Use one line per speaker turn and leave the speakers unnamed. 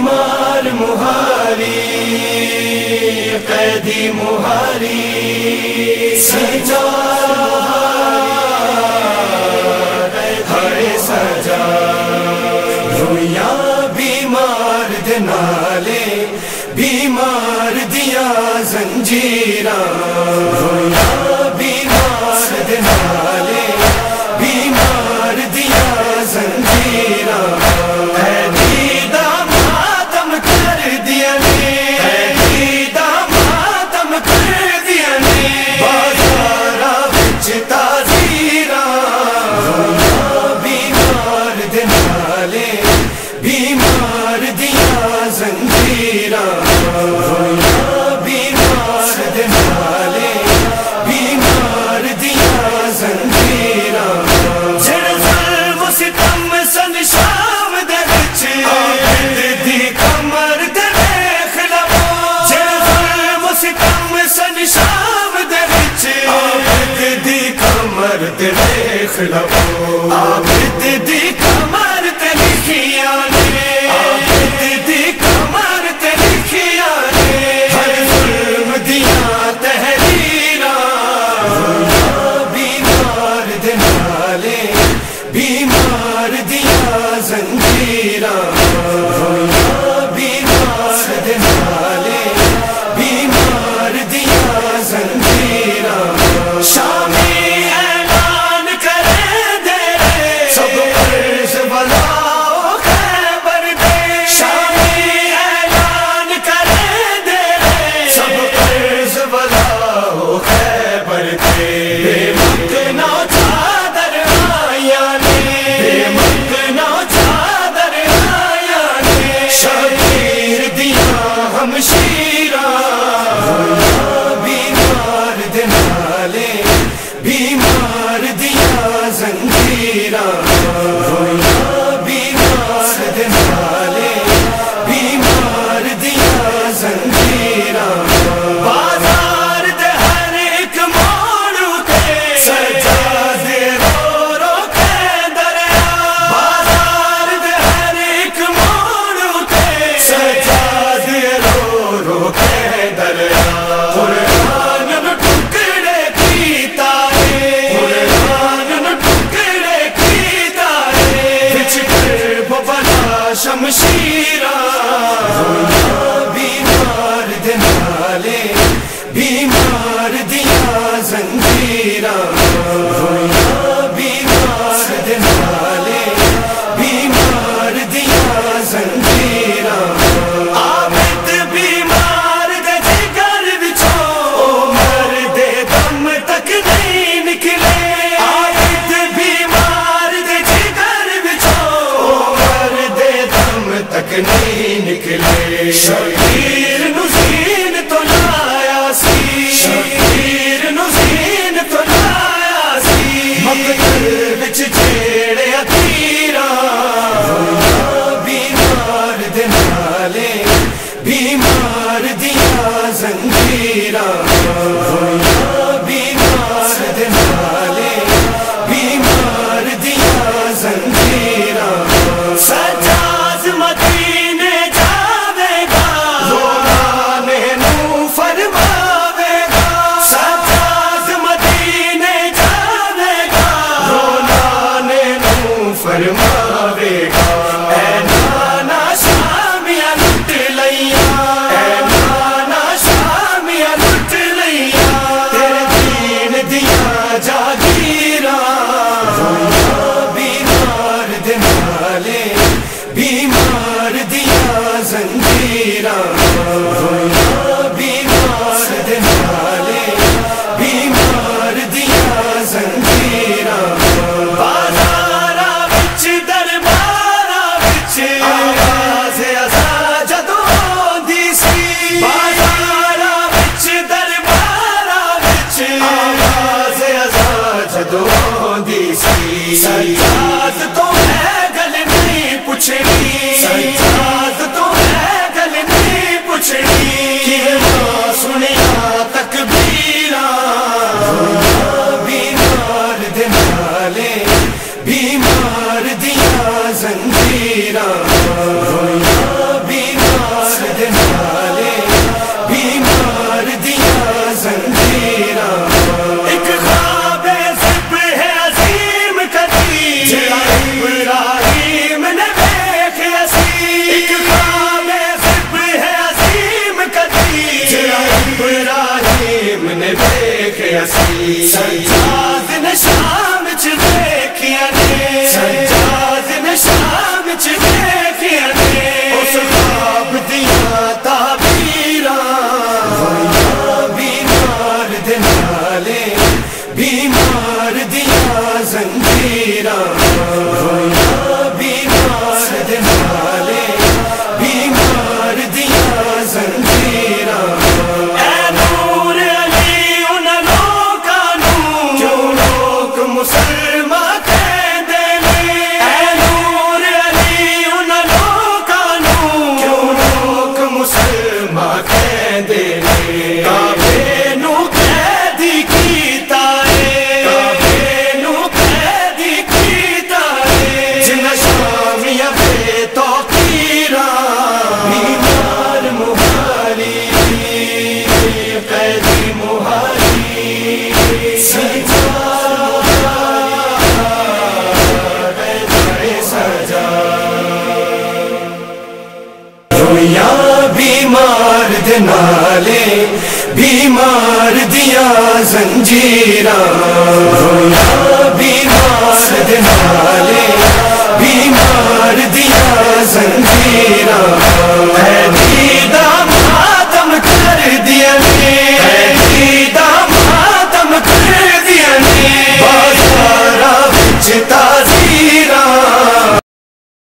بیمار مہاری قیدی مہاری سجاد ہائے سجا رویاں بیمار دے نالے بیمار دیا زنجیراں رویاں بیمار دے نالے بیمار دیا زنجیراں بیمار دیا زنجیراں بیمار دے نالے بیمار دیا زنجیراں جڑا ظلم ستم سن شام دے وچ عابد دی کمر تے ویکھ لو جڑا ظلم ستم سن شام دے وچ عابد دی کمر تے ویکھ لو عابد دی کمر تے لکھیاں بیمار دیا زنجیراں بیمار دے نالے بیمار دیا زنجیراں شامی اعلان کرے دے سب قرض والا خیبر دے شامی اعلان کرے دے سب قرض والا خیبر دے بے مکنا چادر آیا بیمار دیا زنجیراں بیمار دے نالے بیمار دیا زنجیراں بازار دے ہر ایک موڑ تے سجاد رو رو کے دریا بازار دے ہر ایک موڑ تے سجاد رو رو کے دریا شمشیراں بیمار دے نالے بیمار دیا زنجیراں بیمار دے نالے بیمار دیا زنجیراں عابد بیمار دے جگر وچوں عمر دے دم تک نہیں نکلے عابد بیمار دے جگر وچوں عمر دے دم تک نہیں نکلے شبیر نو زین تو لایا سی شبیر نو زین تو لایا سی مقتل وچ جھیڑیا تیراں بیمار دے نالے بیمار دیا زنجیراں بیمار دے نالے بیمار دیا زنجیراں سجاد مدینے جاوے گا رولانے نو فرماوے گا سجاد مدینے جاوے گا رولانے نو فرماوے گا اے نانا شامیاں لٹ لئیاں اے نانا شامیاں لٹ لئیاں تیرے دین دیا جاگیراں بیمار دے نالے بیمار دیا زنجیراں بیمار دے نالے بیمار دیا زنجیراں بازاراں وچ درباراں وچ آواز ازاں جدوں آندی سی بازاراں وچ درباراں وچ آواز ازاں جدوں آندی سی سجاد تو میں گل نہیں پوچھنی نالے بیمار دیا زنجیراں رویا بیمار دے نالے